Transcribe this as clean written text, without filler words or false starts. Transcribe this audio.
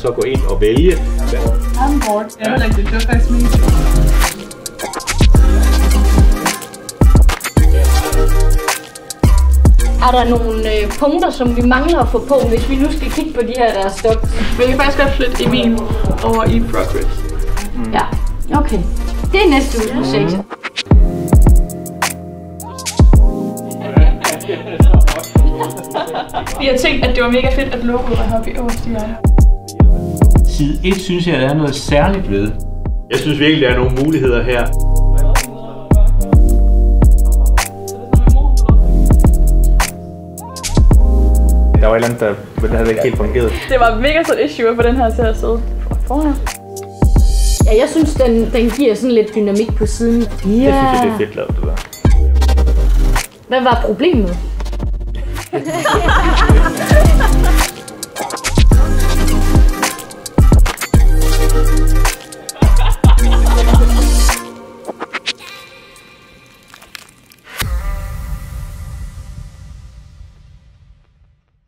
så gå ind og vælge. I'm bored. Jeg ved ikke, det var faktisk min. Er der nogle punkter, som vi mangler at få på, hvis vi nu skal kigge på de her der stok? Vi kan faktisk godt flytte Emil over i Progress. Ja, okay. Det er næste uges projekt. Vi har tænkt, at det var mega fedt, at logoet var heroppe i øverste hjørne. Side 1 synes jeg, der er noget særligt ved. Jeg synes virkelig, der er nogle muligheder her. Der var et eller andet, der havde ikke helt fungeret. Det var mega stort issue for den her til at sidde foran. Ja, jeg synes, den giver sådan lidt dynamik på siden. Ja. Det synes jeg, det er fedt lavet, det der. Hvad var problemet?